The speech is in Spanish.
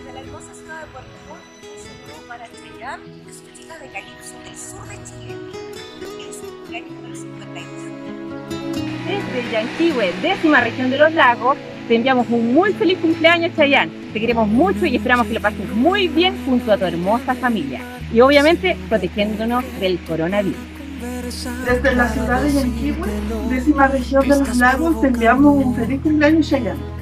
Desde la hermosa ciudad de Puerto Montt, un saludo para Chayanne y sus chicas de Calipso del sur de Chile. En su cumpleaños número 52. Desde Yanquihue, 10ª región de los lagos, te enviamos un muy feliz cumpleaños, Chayanne. Te queremos mucho y esperamos que lo pases muy bien junto a tu hermosa familia. Y obviamente protegiéndonos del coronavirus. Desde la ciudad de Yanquihue, 10ª región de los lagos, te enviamos un feliz cumpleaños, Chayanne.